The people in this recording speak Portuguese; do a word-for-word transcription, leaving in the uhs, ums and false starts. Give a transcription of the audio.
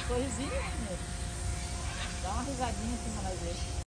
sorrisinho, né? Dá uma risadinha assim pra nós ver.